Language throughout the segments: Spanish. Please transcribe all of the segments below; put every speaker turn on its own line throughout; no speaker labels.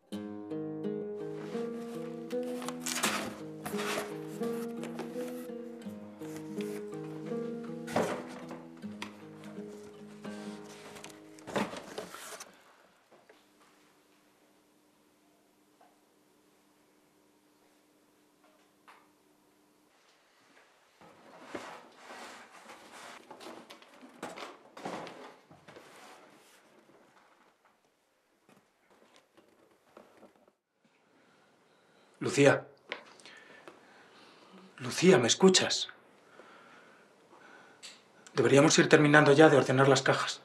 Lucía. Lucía, ¿me escuchas? Deberíamos ir terminando ya de ordenar las cajas.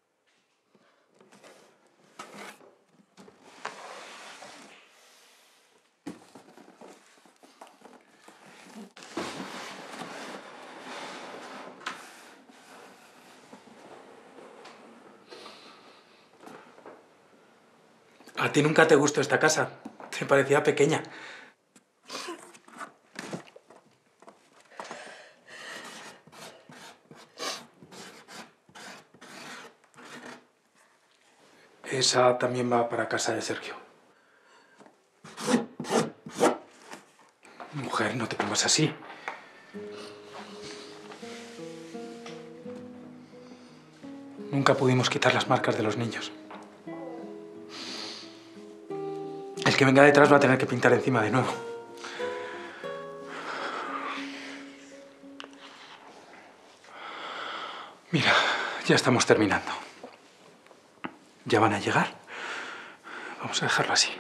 ¿A ti nunca te gustó esta casa? Te parecía pequeña. Esa también va para casa de Sergio. Mujer, no te pongas así. Nunca pudimos quitar las marcas de los niños. El que venga detrás va a tener que pintar encima de nuevo. Mira, ya estamos terminando. Ya van a llegar. Vamos a dejarlo así.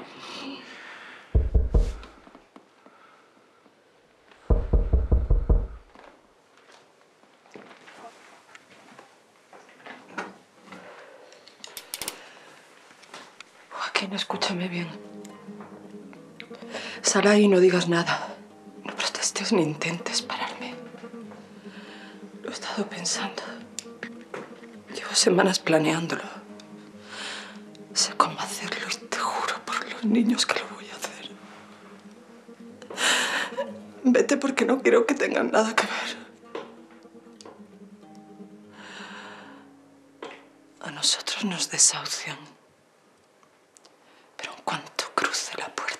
Joaquín, escúchame bien. Sal ahí y no digas nada. No protestes ni intentes pararme. Lo he estado pensando. Llevo semanas planeándolo. Sé cómo hacerlo y te juro por los niños que lo voy a hacer. Vete porque no quiero que tengan nada que ver. A nosotros nos desahucian. Pero en cuanto cruce la puerta,